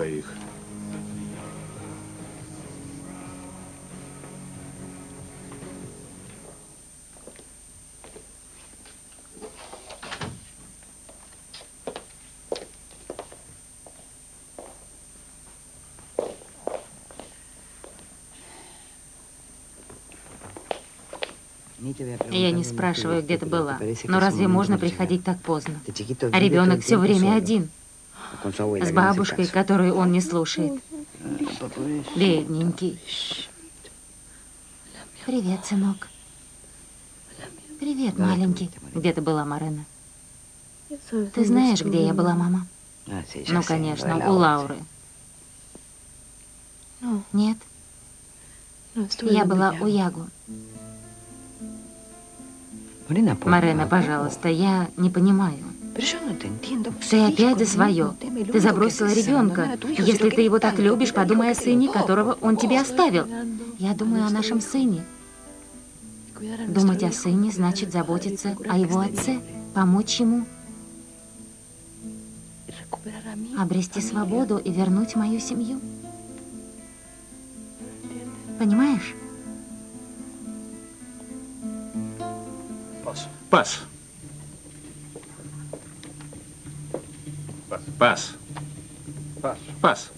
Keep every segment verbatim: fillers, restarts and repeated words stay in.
двоих. Я не спрашиваю, где ты была, но разве можно приходить так поздно? А ребенок все время один, с бабушкой, которую он не слушает. Бедненький. Привет, сынок. Привет, маленький. Где ты была, Морена? Ты знаешь, где я была, мама? Ну, конечно, у Лауры. Нет. Я была у Ягу. Морена, пожалуйста, я не понимаю. Ты опять за свое. Ты забросила ребенка. Если ты его так любишь, подумай о сыне, которого он тебе оставил. Я думаю о нашем сыне. Думать о сыне значит заботиться о его отце, помочь ему, обрести свободу и вернуть мою семью. Понимаешь? Пас. Пас. Пас.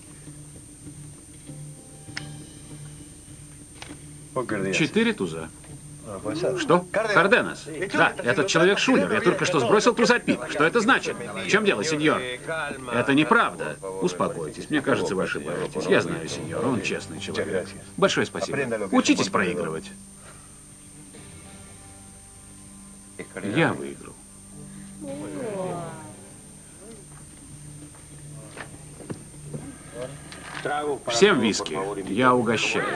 Четыре туза. Что? Карденас. Да, этот человек шулер. Я только что сбросил туза пик. Что это значит? В чем дело, сеньор? Это неправда. Успокойтесь. Мне кажется, вы ошибаетесь. Я знаю, сеньор. Он честный человек. Большое спасибо. Учитесь проигрывать. Я выиграл. Всем виски. Я угощаю.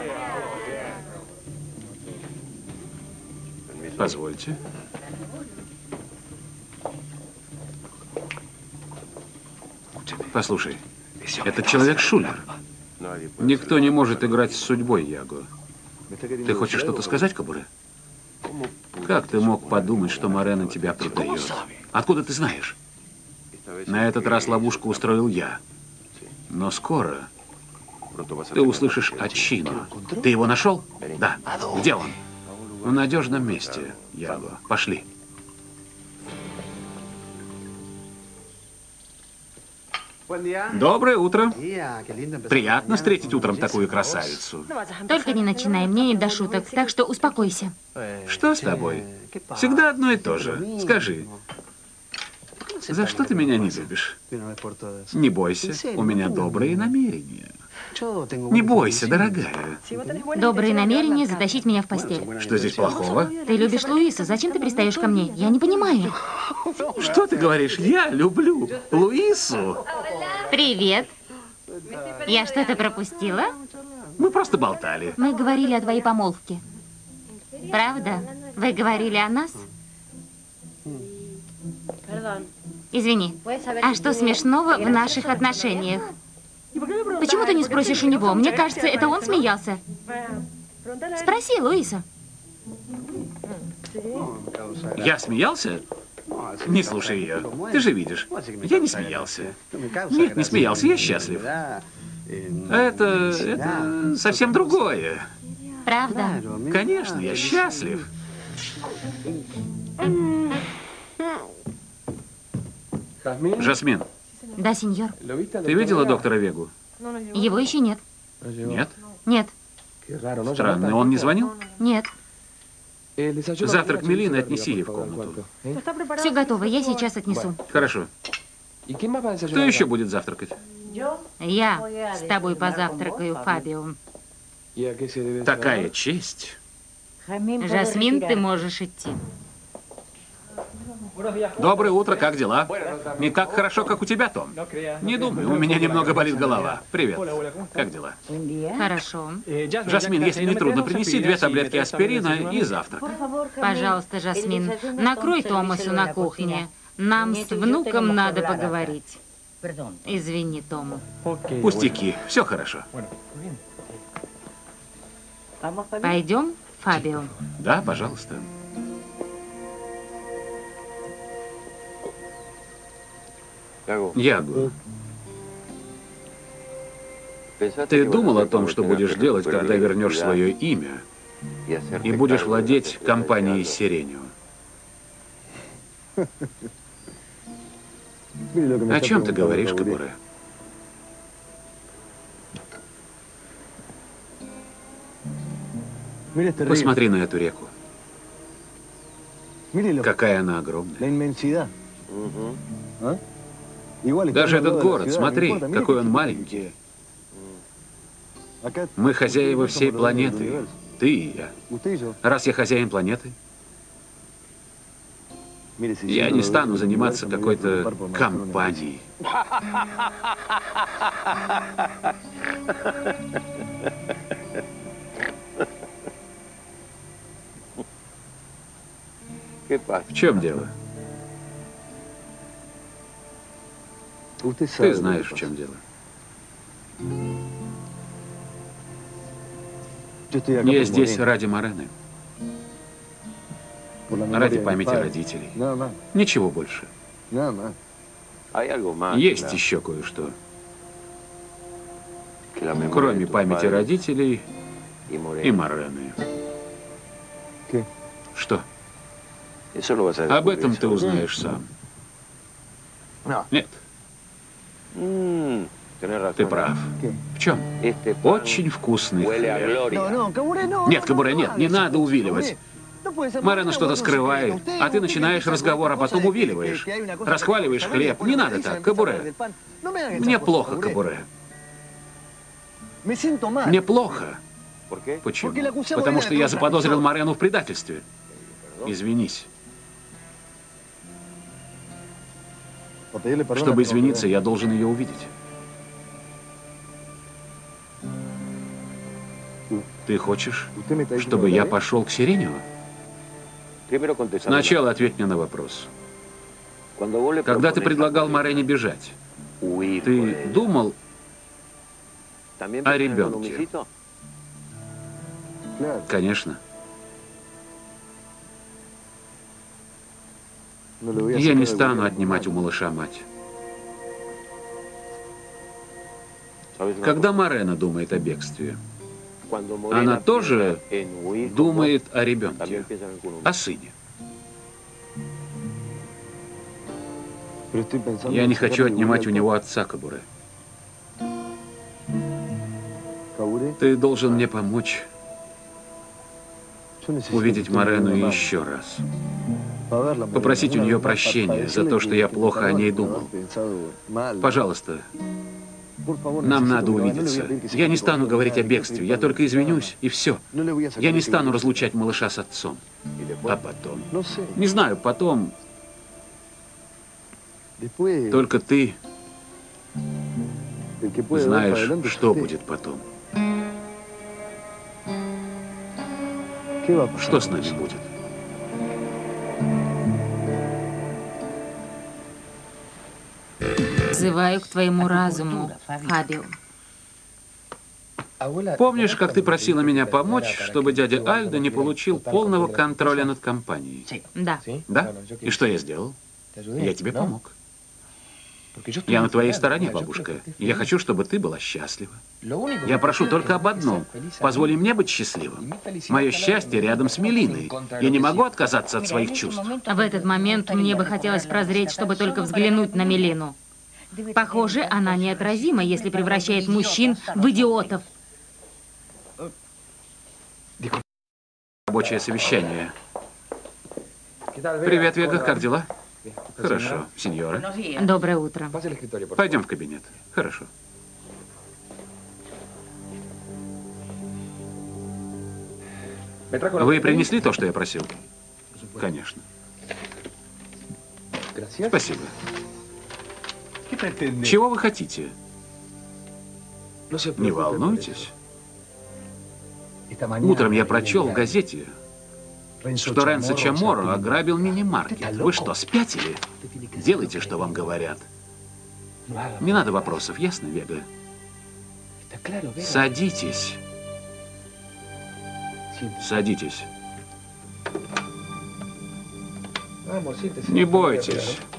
Позвольте. Послушай, этот человек шулер. Никто не может играть с судьбой, Яго. Ты хочешь что-то сказать, Кабуре? Как ты мог подумать, что Морена тебя предает? Откуда ты знаешь? На этот раз ловушку устроил я. Но скоро ты услышишь от Чино. Ты его нашел? Да. Где он? В надежном месте, Яго. Пошли. Доброе утро. Приятно встретить утром такую красавицу. Только не начинай, мне не до шуток, так что успокойся. Что с тобой? Всегда одно и то же. Скажи, за что ты меня не любишь? Не бойся, у меня добрые намерения. Не бойся, дорогая. Добрые намерения затащить меня в постель. Что здесь плохого? Ты любишь Луису, зачем ты пристаешь ко мне? Я не понимаю. Что ты говоришь? Я люблю Луису. Привет. Я что-то пропустила? Мы просто болтали. Мы говорили о твоей помолвке. Правда? Вы говорили о нас? Извини. А что смешного в наших отношениях? Почему ты не спросишь у него? Мне кажется, это он смеялся. Спроси, Луиса. Я смеялся? Не слушай ее. Ты же видишь. Я не смеялся. Нет, не смеялся. Я счастлив. Это, это совсем другое. Правда? Конечно, я счастлив. Жасмин. Да, сеньор. Ты видела доктора Вегу? Его еще нет. Нет? Нет. Странно, он не звонил? Нет. Завтрак Мелины отнеси ей в комнату. Все готово, я сейчас отнесу. Хорошо. Кто еще будет завтракать? Я с тобой позавтракаю, Фабио. Такая честь. Жасмин, ты можешь идти. Доброе утро, как дела? Не так хорошо, как у тебя, Том. Не думаю, у меня немного болит голова. Привет. Как дела? Хорошо. Жасмин, если не трудно, принеси две таблетки аспирина и завтрак. Пожалуйста, Жасмин, накрой Томасу на кухне. Нам с внуком надо поговорить. Извини, Тому. Пустяки, все хорошо. Пойдем, Фабио? Да, пожалуйста. Яго, Ты думал о том, что будешь делать, когда вернешь свое имя и будешь владеть компанией Сиренио? О чем ты говоришь, Кабуре? Посмотри на эту реку. Какая она огромная. Даже этот город, смотри, какой он маленький. Мы хозяева всей планеты, ты и я. Раз я хозяин планеты, я не стану заниматься какой-то компанией. В чем дело? Ты знаешь, в чем дело. Я здесь ради Морены. Ради памяти родителей. Ничего больше. Есть еще кое-что. Кроме памяти родителей и Морены. Что? Об этом ты узнаешь сам. Нет. Ты прав. В чем? Очень вкусный хлеб. Нет, Кабуре, нет, не надо увиливать. Морена что-то скрывает, а ты начинаешь разговор, а потом увиливаешь. Расхваливаешь хлеб. Не надо так, Кабуре. Мне плохо, Кабуре. Мне плохо. Почему? Потому что я заподозрил Морену в предательстве. Извинись. Чтобы извиниться, я должен ее увидеть. Ты хочешь, чтобы я пошел к Сиренио? Сначала ответь мне на вопрос. Когда ты предлагал Морене бежать, ты думал о ребенке? Конечно. Я не стану отнимать у малыша мать. Когда Морена думает о бегстве, она тоже думает о ребенке, о сыне. Я не хочу отнимать у него отца, Кабуре. Ты должен мне помочь увидеть Морену еще раз. Попросить у нее прощения за то, что я плохо о ней думал. Пожалуйста, нам надо увидеться. Я не стану говорить о бегстве, я только извинюсь, и все. Я не стану разлучать малыша с отцом. А потом? Не знаю, потом... Только ты знаешь, что будет потом. Что с нами будет? Взываю к твоему разуму, Фабио. Помнишь, как ты просила меня помочь, чтобы дядя Альдо не получил полного контроля над компанией? Да. Да? И что я сделал? Я тебе помог. Я на твоей стороне, бабушка. Я хочу, чтобы ты была счастлива. Я прошу только об одном. Позволь мне быть счастливым. Мое счастье рядом с Мелиной. Я не могу отказаться от своих чувств. В этот момент мне бы хотелось прозреть, чтобы только взглянуть на Мелину. Похоже, она неотразима, если превращает мужчин в идиотов. Рабочее совещание. Привет, Вега, как дела? Хорошо, сеньора. Доброе утро. Пойдем в кабинет. Хорошо. Вы принесли то, что я просил? Конечно. Спасибо. Чего вы хотите? Не волнуйтесь. Утром я прочел в газете, что Ренцо Чаморро ограбил мини-маркет. Вы что, спятили? Делайте, что вам говорят. Не надо вопросов, ясно, Вега? Садитесь. Садитесь. Не бойтесь.